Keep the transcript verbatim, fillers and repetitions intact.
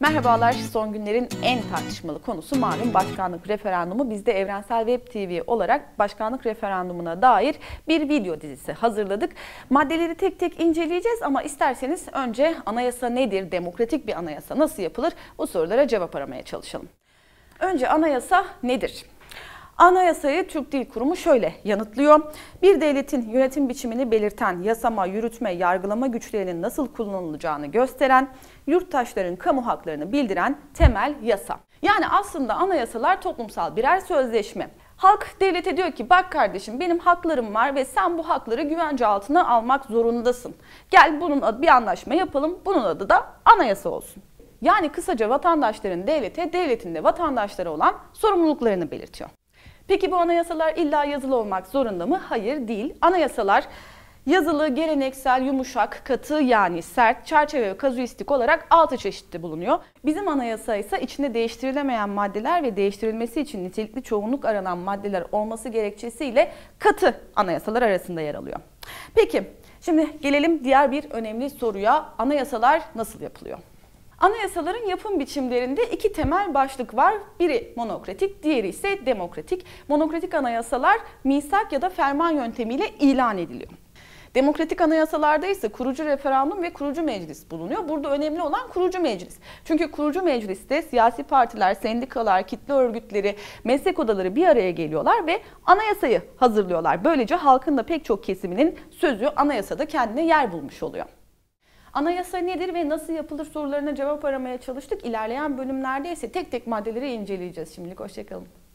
Merhabalar, son günlerin en tartışmalı konusu malum başkanlık referandumu. Biz de Evrensel Web T V olarak başkanlık referandumuna dair bir video dizisi hazırladık. Maddeleri tek tek inceleyeceğiz ama isterseniz önce anayasa nedir, demokratik bir anayasa nasıl yapılır bu sorulara cevap aramaya çalışalım. Önce anayasa nedir? Anayasayı Türk Dil Kurumu şöyle yanıtlıyor. Bir devletin yönetim biçimini belirten, yasama, yürütme, yargılama güçlerinin nasıl kullanılacağını gösteren, yurttaşların kamu haklarını bildiren temel yasa. Yani aslında anayasalar toplumsal birer sözleşme. Halk devlete diyor ki bak kardeşim benim haklarım var ve sen bu hakları güvence altına almak zorundasın. Gel bunun adı bir anlaşma yapalım, bunun adı da anayasa olsun. Yani kısaca vatandaşların devlete, devletin de vatandaşlara olan sorumluluklarını belirtiyor. Peki bu anayasalar illa yazılı olmak zorunda mı? Hayır, değil. Anayasalar yazılı, geleneksel, yumuşak, katı yani sert, çerçeve ve kazuistik olarak altı çeşitli bulunuyor. Bizim anayasa ise içinde değiştirilemeyen maddeler ve değiştirilmesi için nitelikli çoğunluk aranan maddeler olması gerekçesiyle katı anayasalar arasında yer alıyor. Peki, şimdi gelelim diğer bir önemli soruya. Anayasalar nasıl yapılıyor? Anayasaların yapım biçimlerinde iki temel başlık var. Biri monokratik, diğeri ise demokratik. Monokratik anayasalar misak ya da ferman yöntemiyle ilan ediliyor. Demokratik anayasalarda ise kurucu referandum ve kurucu meclis bulunuyor. Burada önemli olan kurucu meclis. Çünkü kurucu mecliste siyasi partiler, sendikalar, kitle örgütleri, meslek odaları bir araya geliyorlar ve anayasayı hazırlıyorlar. Böylece halkın da pek çok kesiminin sözü anayasada kendine yer bulmuş oluyor. Anayasa nedir ve nasıl yapılır sorularına cevap aramaya çalıştık. İlerleyen bölümlerde ise tek tek maddeleri inceleyeceğiz şimdilik. Hoşçakalın.